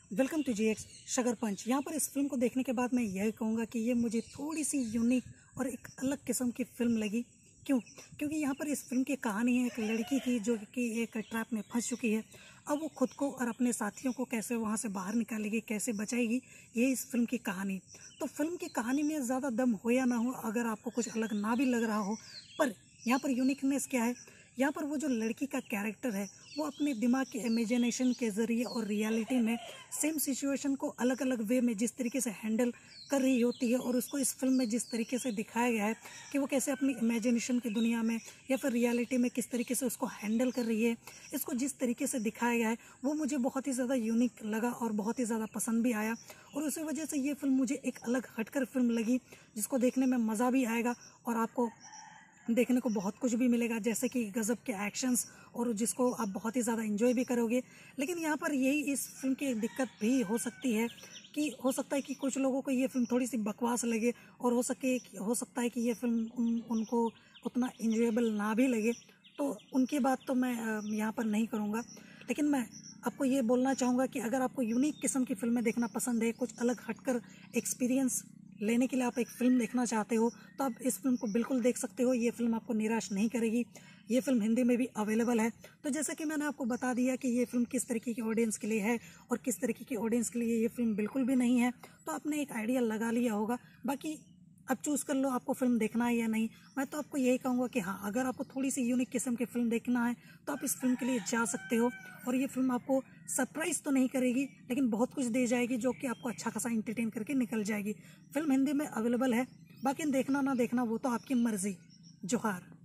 Welcome to GX sugar punch. यहाँ पर इस फिल्म को देखने के बाद मैं यह कहूँगा कि ये मुझे थोड़ी सी यूनिक और एक अलग किस्म की फ़िल्म लगी। क्यों? क्योंकि यहाँ पर इस फिल्म की कहानी है एक लड़की की जो कि एक ट्रैप में फंस चुकी है। अब वो खुद को और अपने साथियों को कैसे वहाँ से बाहर निकालेगी, कैसे बचाएगी, ये इस फिल्म की कहानी। तो फिल्म की कहानी में ज़्यादा दम हो या ना हो, अगर आपको कुछ अलग ना भी लग रहा हो, पर यहाँ पर यूनिकनेस क्या है, यहाँ पर वो जो लड़की का कैरेक्टर है वो अपने दिमाग के इमेजिनेशन के ज़रिए और रियलिटी में सेम सिचुएशन को अलग अलग वे में जिस तरीके से हैंडल कर रही होती है, और उसको इस फिल्म में जिस तरीके से दिखाया गया है कि वो कैसे अपनी इमेजिनेशन की दुनिया में या फिर रियलिटी में किस तरीके से उसको हैंडल कर रही है, इसको जिस तरीके से दिखाया गया है वो मुझे बहुत ही ज़्यादा यूनिक लगा और बहुत ही ज़्यादा पसंद भी आया। और उसी वजह से ये फिल्म मुझे एक अलग हटकर फिल्म लगी, जिसको देखने में मज़ा भी आएगा और आपको देखने को बहुत कुछ भी मिलेगा, जैसे कि गज़ब के एक्शंस, और जिसको आप बहुत ही ज़्यादा एंजॉय भी करोगे। लेकिन यहाँ पर यही इस फिल्म की एक दिक्कत भी हो सकती है कि हो सकता है कि कुछ लोगों को ये फिल्म थोड़ी सी बकवास लगे, और हो सकता है कि ये फिल्म उनको उतना इंजॉयबल ना भी लगे। तो उनकी बात तो मैं यहाँ पर नहीं करूँगा, लेकिन मैं आपको ये बोलना चाहूँगा कि अगर आपको यूनिक किस्म की फिल्में देखना पसंद है, कुछ अलग हटकर एक्सपीरियंस लेने के लिए आप एक फ़िल्म देखना चाहते हो, तो आप इस फिल्म को बिल्कुल देख सकते हो। ये फिल्म आपको निराश नहीं करेगी। ये फिल्म हिंदी में भी अवेलेबल है। तो जैसा कि मैंने आपको बता दिया कि ये फिल्म किस तरीके की ऑडियंस के लिए है और किस तरीके की ऑडियंस के लिए ये फिल्म बिल्कुल भी नहीं है, तो आपने एक आइडिया लगा लिया होगा। बाकी अब चूज़ कर लो आपको फिल्म देखना है या नहीं। मैं तो आपको यही कहूँगा कि हाँ, अगर आपको थोड़ी सी यूनिक किस्म की फिल्म देखना है तो आप इस फिल्म के लिए जा सकते हो। और ये फिल्म आपको सरप्राइज़ तो नहीं करेगी, लेकिन बहुत कुछ दे जाएगी जो कि आपको अच्छा खासा इंटरटेन करके निकल जाएगी। फिल्म हिंदी में अवेलेबल है, बाकी देखना ना देखना वो तो आपकी मर्ज़ी। जोहार।